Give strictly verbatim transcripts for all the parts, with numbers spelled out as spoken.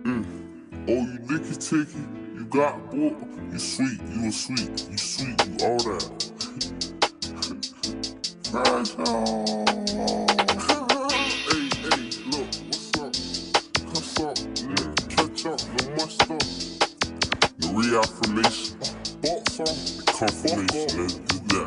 Mm. Oh, you licky ticky, you got book, you sweet, you a sweet, you sweet, you all that. Hey, hey, look, what's up? What's up? Mm. Catch up, no must up. The reaffirmation, box on, the confirmation, let's do that.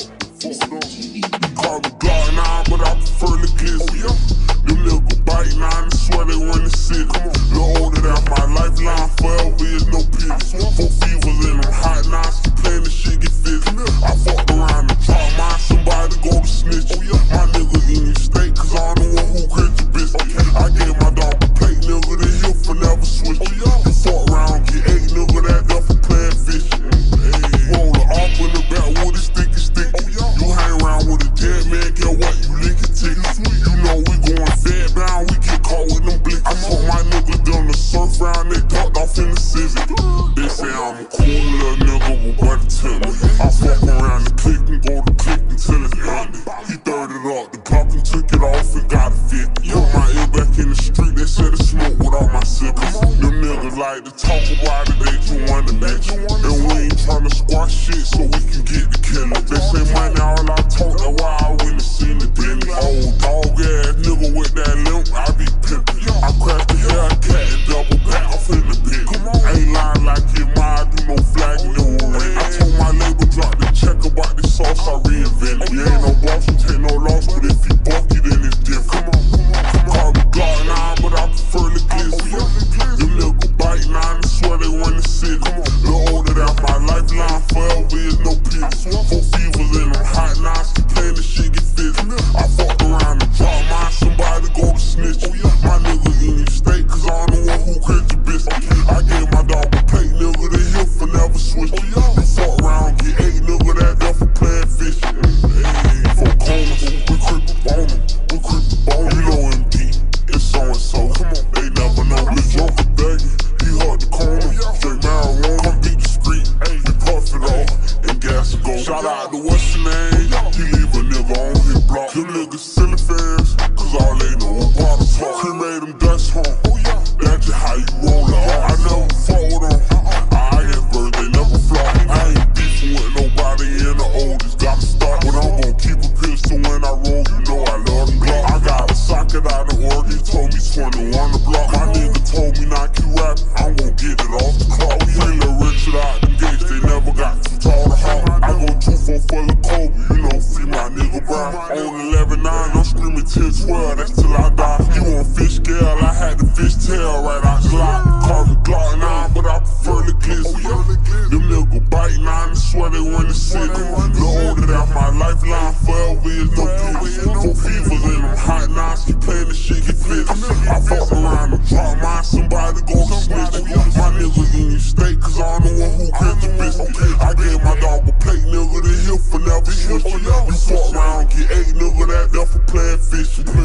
Call the Glock nine, but I prefer the Glizzy. Oh, yeah. Them niggas bite nine and swear they run the city. Little older than my lifeline, forever is no pity. Four fevers in them hot nines, keep playing the shit get fizzy. I fucked around and drop mine, somebody go to snitch. My niggas in your state, cause I'm the one who grits the biscuit. I gave my dog a plate, nigga, the hill for never switch. You fuck around, get eight, nigga, that duff for playing fishing. Roll the off in the back with a sticky stick. You hang around with a dead man, get what? You lick it tickets. You know we going fed bound, we get caught with them blicks. I told my niggas done the surf round, they ducked off in the Civic. They say I'm a cool little nigga, but what it tell me? I fuck around the click and go to click until it's ended. He third it up, the Glock and took it off and got it fit. Put my ear back in the street, they said it smoke with all my siblings. Them niggas like to talk about it, they just wanna bitch. And we ain't tryna squash shit so we can get the killer. They say money all I talk, that's why I went and seen the dentist. Old dog ass nigga with that limp, I be pimpin'. I crashed the Hellcat and double back off in the pit. Ain't lying like it, ma, I do no flagging, no ring. I told my label drop the check about the sauce I reinvented. We ain't no boss, we take no loss, but if you buck it, then it's different. Call the Glock nine, but I prefer the Glizzy. Them niggas bite nine and swear they run the city. Little older than my lifeline, forever is no pity. Four fevers in them hot nines, keep playing the shit get fizzy. I fucked around and drop mine, somebody go to snitch. My niggas in your state, cause I'm the one who grits the biscuit. I gave my dog a plate, nigga, the hill for never switch. You fuck around, get eight, nigga, that duff for playing fishing. Four corners, we creep up on them, we creep up on them. You know M D, it's so and so. They never know, Lil Joker begging, he hard the corner. Straight marijuana, come beat the street, we puff it off and gas and go. Shout out to what's your name, he leave a nigga on his block. Them niggas silly fans, cause all they know is water talk. He made them dust home, that's just how you roll it off. I never fought with them, I get birds, they never fly. I ain't beefing with nobody in the oldest, gotta start. But I'm gon' keep a pistol when I roll, you know I love them Glock. I got a socket out of Oregon, he told me twenty-one to block. My nigga told me not keep rapping, I'm gon' get it off the clock. Free Lil Richard out them gates, they never got too tall to hop. I go two four for the Kobe, you know, free my nigga Brown. On eleven nine, I'm screaming till twelve, that's till I die. You want fish scale, I had the fish tail right out the lock. Call the Glock nine, but I prefer the Glizzy. Them niggas bite nine and swear they run the city. Little older than my lifeline, forever is no pity. Four fevers in them hot nines, keep playing the shit get fizzy. I fuck around and drop mine, somebody go to snitch. My niggas in your state, cause I'm the one who grits the biscuit. I gave my dog a plate, nigga, the hill for never switch. You fuck around, get eight, nigga, that duff for playing fishing.